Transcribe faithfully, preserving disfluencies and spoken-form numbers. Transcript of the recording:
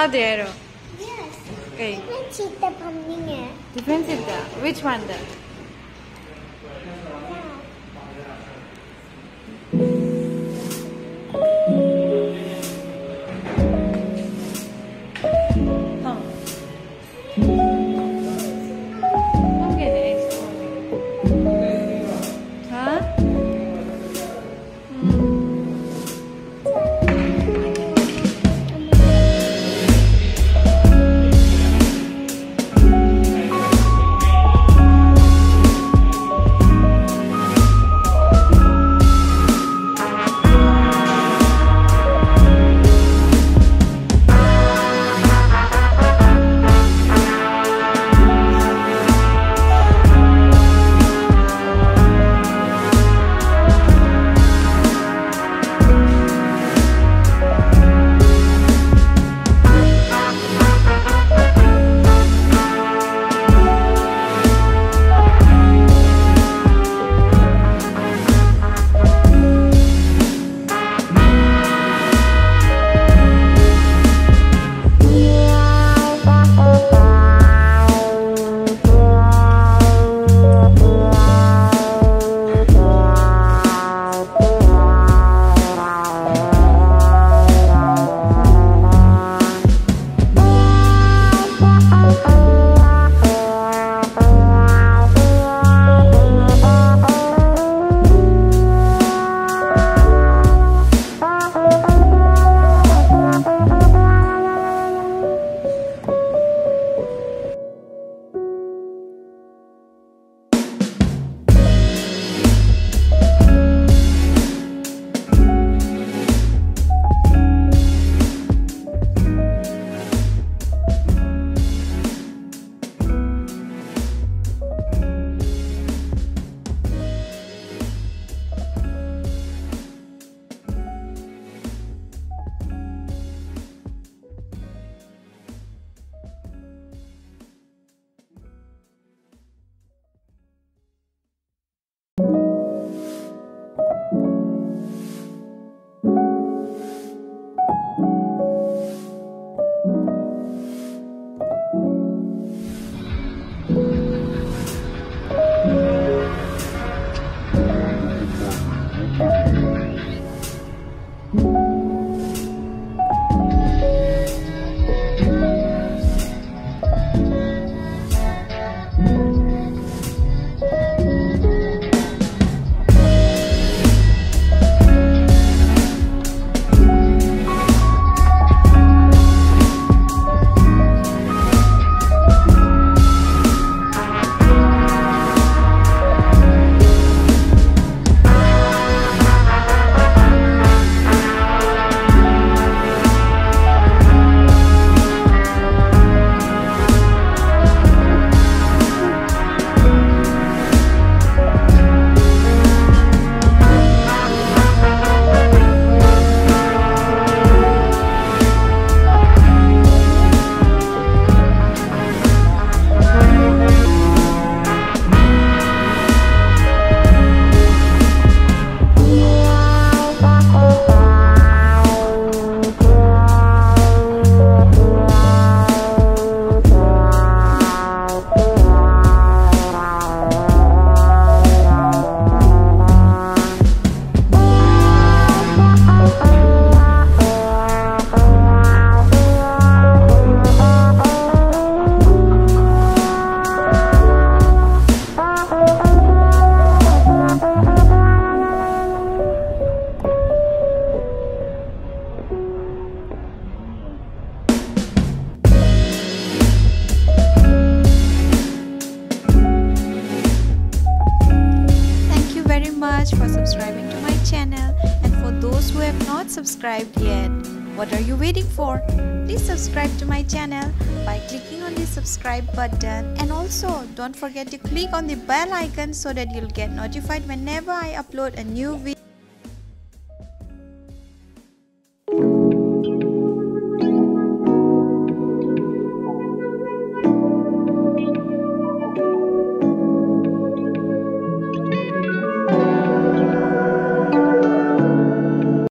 saw the arrow. Yes. Okay. Different cheetah pumping it. Different cheetah. Which one then? For subscribing to my channel, and for those who have not subscribed yet, what are you waiting for? Please subscribe to my channel by clicking on the subscribe button, and also don't forget to click on the bell icon so that you'll get notified whenever I upload a new video.